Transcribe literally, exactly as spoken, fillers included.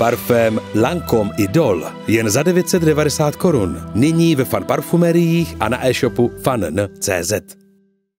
Parfém Lancôme Idol jen za devět set devadesát korun. Nyní ve Fan parfumeriích a na e-shopu fan tečka cé zet.